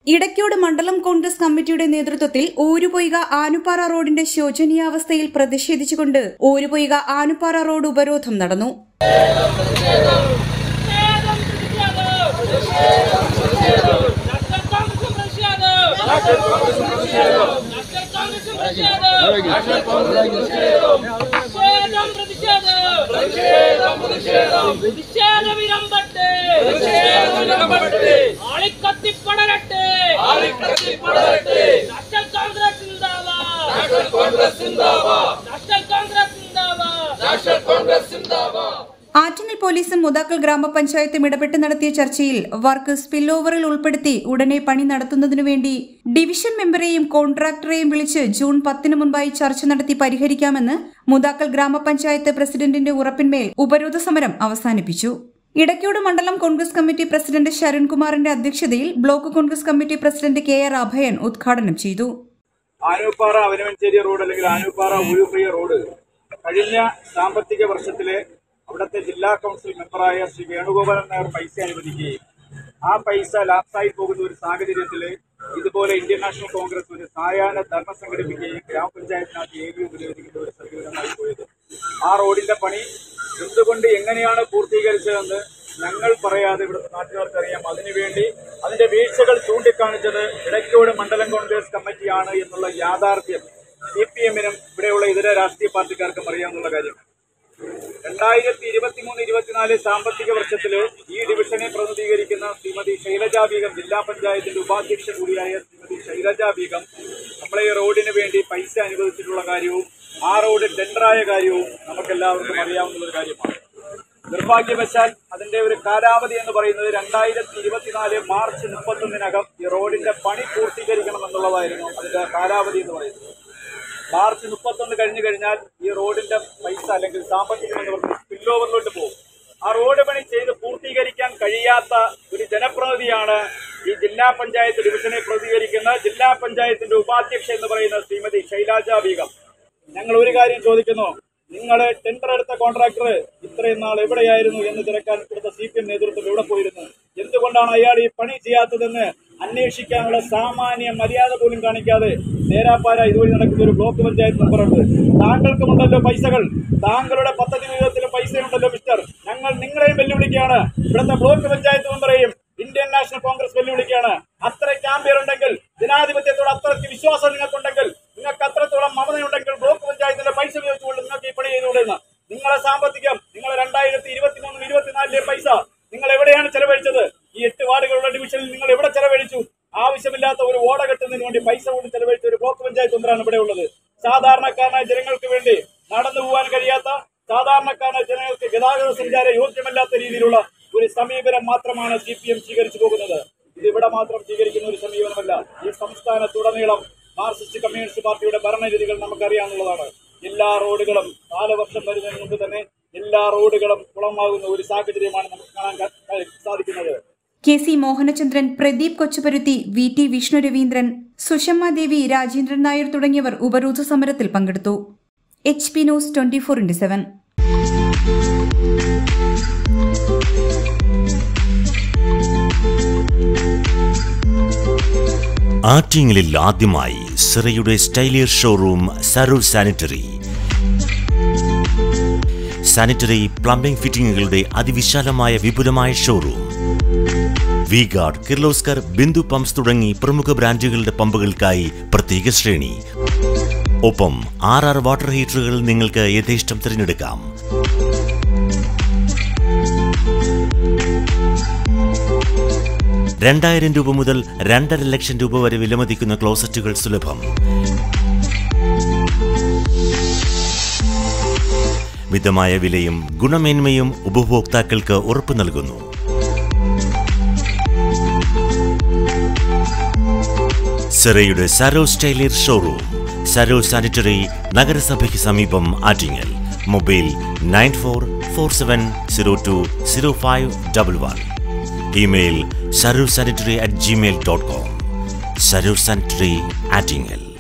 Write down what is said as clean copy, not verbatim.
ഇടയ്ക്കോട് മണ്ഡലം കോൺഗ്രസ് കമ്മിറ്റിയുടെ നേതൃത്വത്തിൽ ഊരുപൊയ്ക ആനുപാറ റോഡിന്റെ ശോചനീയാവസ്ഥയിൽ പ്രതിഷേധിച്ചുകൊണ്ട് ഊരുപൊയ്ക ആനുപാറ റോഡ് ഉപരോധം നടന്നു. ആറ്റിങ്ങൽ പോലീസും മുതാക്കൽ ഗ്രാമപഞ്ചായത്തും ഇടപെട്ട് നടത്തിയ ചർച്ചയിൽ വർക്ക് സ്പിൽ ഓവറിൽ ഉൾപ്പെടുത്തി ഉടനെ പണി നടത്തുന്നതിനുവേണ്ടി ഡിവിഷൻ മെമ്പറെയും കോൺട്രാക്ടറെയും വിളിച്ച് ജൂൺ 10 മുൻപായി ചർച്ച നടത്തി പരിഹരിക്കാമെന്ന് മുതാക്കൽ ഗ്രാമപഞ്ചായത്ത് പ്രസിഡന്റിന്റെ ഉറപ്പിന്മേൽ ഉപരോധ സമരം അവസാനിപ്പിച്ചു. ഇടയ്ക്കോട് മണ്ഡലം കോൺഗ്രസ് കമ്മിറ്റി പ്രസിഡന്റ് ശരൺകുമാറിന്റെ അധ്യക്ഷതയിൽ block Congress committee president KR Abhayan ഉദ്ഘാടനം ചെയ്തു. ആനുപാറ അവനവഞ്ചേരി റോഡ് അല്ലെങ്കിൽ ആനുപാറ ഊരുപൊയ്ക റോഡ് കഴിഞ്ഞ സാമ്പത്തിക വർഷത്തിലെ അവിടുത്തെ ജില്ലാ കൌൺസിൽ മെമ്പറായ ശ്രീ വേണുഗോപാലൻ നായർ പൈസ അനുവദിക്കുകയും ആ പൈസ ലാപ്സായി പോകുന്ന ഒരു സാഹചര്യത്തിൽ ഇതുപോലെ ഇന്ത്യൻ നാഷണൽ കോൺഗ്രസ് ഒരു സായാഹ്ന ധർമ്മം സംഘടിപ്പിക്കുകയും ഗ്രാമപഞ്ചായത്തിനകത്ത് ഏകീയം ഉപയോഗിക്കുന്ന ഒരു സമീപനമായി പോയത്. ആ റോഡിന്റെ പണി എന്തുകൊണ്ട് എങ്ങനെയാണ് പൂർത്തീകരിച്ചതെന്ന് ഞങ്ങൾ പറയാതെ ഇവിടുത്തെ നാട്ടുകാർക്ക് അറിയാം. അതിനുവേണ്ടി അതിന്റെ വീഴ്ചകൾ ചൂണ്ടിക്കാണിച്ചത് ഇടയ്ക്കോട് മണ്ഡലം കോൺഗ്രസ് കമ്മിറ്റിയാണ് എന്നുള്ള യാഥാർത്ഥ്യം CPM-നും ഇവിടെയുള്ള ഇതര രാഷ്ട്രീയ പാർട്ടിക്കാർക്കും അറിയാവുന്ന കാര്യം. 2023-24 സാമ്പത്തിക വർഷത്തില് ഈ ഡിവിഷനെ പ്രതിനിധീകരിക്കുന്ന ശ്രീമതി ശൈലജ ബീഗം, ജില്ലാ പഞ്ചായത്തിന്റെ ഉപാധ്യക്ഷ കൂടിയായ ശ്രീമതി ശൈലജ ബീഗം നമ്മളെ ഈ റോഡിന് വേണ്ടി പൈസ അനുവദിച്ചിട്ടുള്ള കാര്യവും ആ റോഡ് ടെൻഡറായ കാര്യവും നമുക്കെല്ലാവർക്കും അറിയാവുന്ന ഒരു കാര്യമാണ്. നിർഭാഗ്യവശാൽ അതിന്റെ ഒരു കാലാവധി എന്ന് പറയുന്നത് 2024 മാർച്ച് 31-നകം ഈ റോഡിന്റെ പണി പൂർത്തീകരിക്കണം എന്നുള്ളതായിരുന്നു അതിന്റെ കാലാവധി എന്ന് പറയുന്നത്. മാർച്ച് 31 കഴിഞ്ഞു കഴിഞ്ഞാൽ ഈ റോഡിന്റെ പൈസ അല്ലെങ്കിൽ സാമ്പത്തികം എന്ന് പറഞ്ഞ് സ്പിൽ ഓവറിലോട്ട് പോകും. ആ റോഡ് പണി ചെയ്ത് പൂർത്തീകരിക്കാൻ കഴിയാത്ത ഒരു ജനപ്രതിനിധിയാണ് ഈ ജില്ലാ പഞ്ചായത്ത് ഡിവിഷനെ പ്രതികരിക്കുന്ന ജില്ലാ പഞ്ചായത്തിന്റെ ഉപാധ്യക്ഷ എന്ന് പറയുന്ന ശ്രീമതി ശൈലജ ബീഗം. ഞങ്ങൾ ഒരു കാര്യം ചോദിക്കുന്നു, നിങ്ങൾ ടെൻഡർ എടുത്ത കോൺട്രാക്ടർ ഇത്രയും നാൾ എവിടെയായിരുന്നു എന്ന് തിരക്കാൻ ഇവിടുത്തെ CPM നേതൃത്വം എവിടെ പോയിരുന്നു? എന്തുകൊണ്ടാണ് അയാൾ ഈ പണി ചെയ്യാത്തതെന്ന് അന്വേഷിക്കാനുള്ള സാമാന്യ മര്യാദ പോലും കാണിക്കാതെ നേരാപ്പാര ഇതുവഴി നടക്കുന്ന ഒരു ബ്ലോക്ക് പഞ്ചായത്ത് മെമ്പറുണ്ട്. താങ്കൾക്കുമുണ്ടല്ലോ പൈസകൾ, താങ്കളുടെ പദ്ധതി വിഹിതത്തിലും പൈസയുണ്ടല്ലോ മിസ്റ്റർ. ഞങ്ങൾ നിങ്ങളെയും വെല്ലുവിളിക്കുകയാണ്, ഇവിടുത്തെ ബ്ലോക്ക് പഞ്ചായത്ത് മെമ്പറെയും ഇന്ത്യൻ നാഷണൽ കോൺഗ്രസ് വെല്ലുവിളിക്കുകയാണ്. അത്രയ്ക്ക് ആംബിയർ ഉണ്ടെങ്കിൽ, ജനാധിപത്യത്തോട് അത്രയ്ക്ക് വിശ്വാസം നിങ്ങൾക്കുണ്ടെങ്കിൽ, നിങ്ങൾക്ക് അത്രത്തോളം മമതയുണ്ടെങ്കിൽ ബ്ലോക്ക് പഞ്ചായത്തിന്റെ പൈസ ഉപയോഗിച്ചുകൊണ്ട് നിങ്ങൾക്ക് ഈ പണി ചെയ്തുകൊണ്ടിരുന്ന നിങ്ങളെ സാമ്പത്തികം, നിങ്ങൾ 2023-24 പൈസ നിങ്ങൾ എവിടെയാണ് ചെലവഴിച്ചത്? ഈ 8 വാർഡുകളുള്ള ഡിവിഷനിൽ നിങ്ങൾ എവിടെ ചെലവഴിച്ചു? ആവശ്യമില്ലാത്ത ഒരു ഓട കെട്ടുന്നതിന് വേണ്ടി പൈസ കൊണ്ട് ചെലവഴിച്ച ഒരു ബ്ലോക്ക് പഞ്ചായത്ത് മെമ്പറാണ് ഇവിടെ ഉള്ളത്. സാധാരണക്കാരനായ ജനങ്ങൾക്ക് വേണ്ടി നടന്നു പോകാൻ കഴിയാത്ത, സാധാരണക്കാരനായ ജനങ്ങൾക്ക് ഗതാഗത സഞ്ചാര യോഗ്യമല്ലാത്ത രീതിയിലുള്ള ഒരു സമീപനം മാത്രമാണ് CPM സ്വീകരിച്ചു പോകുന്നത്. ഇത് ഇവിടെ മാത്രം സ്വീകരിക്കുന്ന ഒരു സമീപനമല്ല. ഈ സംസ്ഥാനത്തുടനീളം മാർക്സിസ്റ്റ് കമ്മ്യൂണിസ്റ്റ് പാർട്ടിയുടെ ഭരണരീതികൾ നമുക്കറിയാവുന്നതാണ്. എല്ലാ റോഡുകളും 4 വർഷം വരുന്നതിന് മുമ്പ് തന്നെ എല്ലാ റോഡുകളും കുളമാകുന്ന ഒരു സാഹചര്യമാണ് നമുക്ക് കാണാൻ സാധിക്കുന്നത്. KC മോഹനചന്ദ്രൻ, പ്രദീപ് കൊച്ചുപരുത്തി, VT വിഷ്ണു രവീന്ദ്രൻ, സുഷമ്മ ദേവി, രാജേന്ദ്രൻ നായർ തുടങ്ങിയവർ ഉപരോധ സമരത്തിൽ പങ്കെടുത്തു. HP news 24/7. ആറ്റിങ്ങലിൽ ആദ്യമായി സിറയുടെ സ്റ്റൈലിയർ ഷോറൂം സരൂർ സാനിറ്ററി പ്ലംബിംഗ് ഫിറ്റിംഗുകളുടെ അതിവിശാലമായ വിപുലമായ showroom. V-Guard, Kirloskar, Bindu pumps തുടങ്ങി പ്രമുഖ ബ്രാൻഡുകളുടെ പമ്പുകൾക്കായി പ്രത്യേക ശ്രേണി. ഒപ്പം 6 വാട്ടർ ഹീറ്ററുകൾ നിങ്ങൾക്ക് യഥേഷ്ടം തിരഞ്ഞെടുക്കാം. ₹2,000 മുതൽ 2.5 ലക്ഷം വരെ വിലമതിക്കുന്ന ക്ലോസറ്റുകൾ സുലഭം. മിതമായ വിലയും ഗുണമേന്മയും ഉപഭോക്താക്കൾക്ക് ഉറപ്പു നൽകുന്നു. സിറയുടെ സരൂർ സ്റ്റൈലിയർ ഷോറൂം, സരൂർ സാനിറ്ററി, നഗരസഭയ്ക്ക് സമീപം, Attingal. Mobile 9447020511. Email sarursanitary@gmail.com. Sarur Sanitary, Attingel.